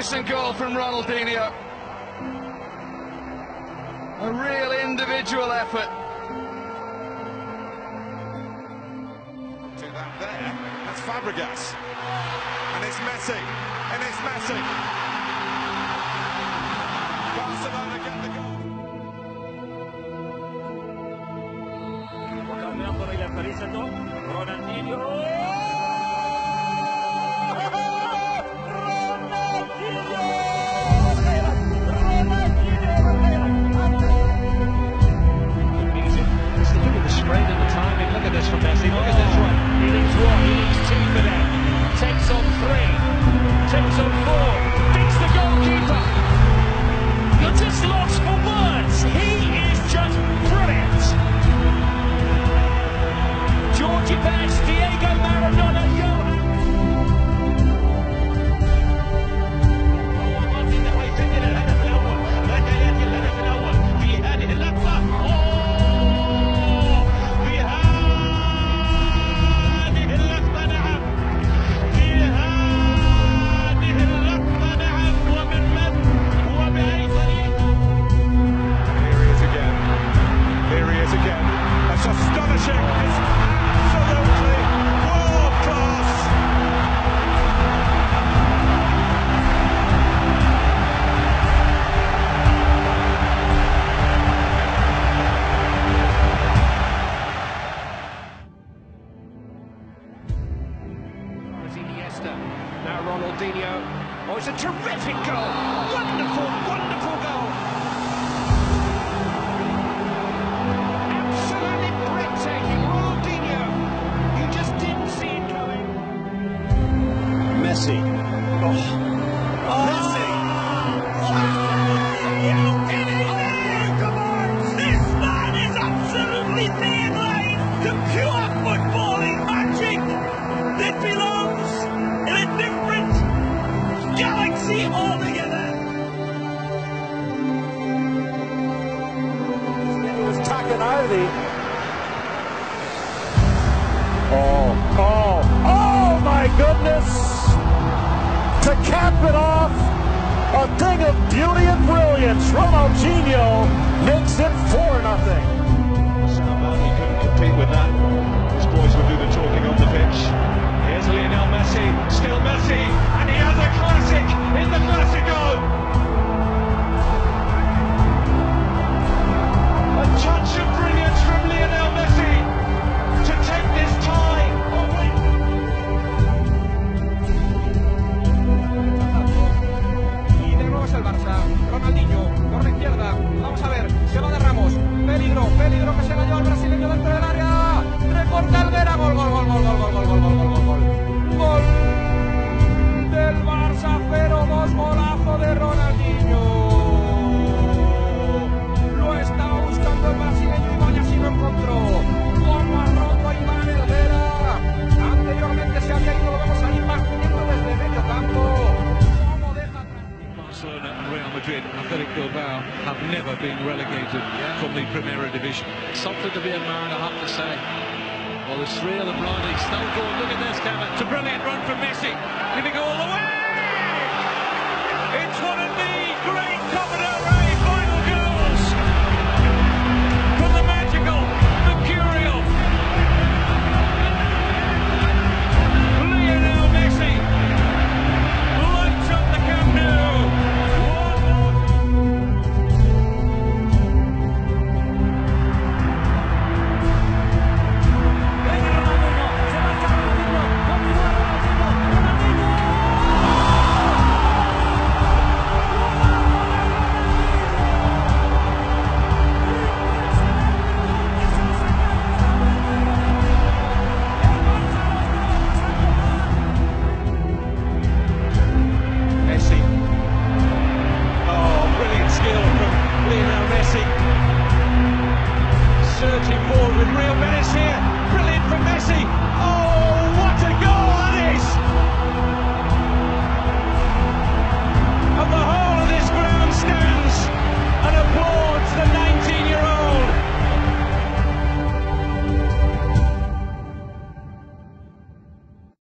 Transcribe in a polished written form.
magnificent goal from Ronaldinho. A real individual effort. To that there, that's Fabregas. And it's Messi. And it's Messi. Barcelona get the goal. Cambiando il Parisino, Ronaldinho. Look at this from Messi, look at this one. He leaves one, he leaves two for them. Takes on three, takes on four, beats the goalkeeper. You're just lost for words. He is just brilliant. Georgie Best, Diego Maradona, astonishing. It's absolutely world class. Iniesta, now Ronaldinho. Oh, it's a terrific goal. Wonderful, wonderful goal. Messi. Messi. Come on! This man is absolutely daylight! The pure footballing magic that belongs in a different galaxy altogether. It was Takanardi. Oh my goodness! To cap it off, a thing of beauty and brilliance. Ronaldinho makes it 4-0. He couldn't compete with that. His boys will do the talking on the pitch. Here's Lionel Messi, still Messi, and he has a classic in the Classico. A touch of brilliance from Lionel Messi to take this tie away. El Barça, Ronaldinho, por la izquierda, vamos a ver, se va de Ramos, peligro, peligro que se la lleva el brasileño dentro del área, recorta Alvera, gol, gol, gol, gol, gol, gol, gol, gol, gol, gol, gol, gol del Barça, 0-2, golazo de Ronaldinho, lo estaba buscando el brasileño y vaya si lo encontró, como ha roto Iván Alvera, anteriormente se había ido, lo vemos ahí partiendo desde medio campo. Barcelona and Real Madrid, Athletic Bilbao have never been relegated from the Primera Division. Something to be admired, I have to say. Well, there's three of them running. Still going. Look at this, Kevin. It's a brilliant run from Messi. Did he go all the way? It's one of the great Copa del Rey final goals from the magical, mercurial Lionel Messi. Lights up the Camp Nou. Surging forward with real menace here.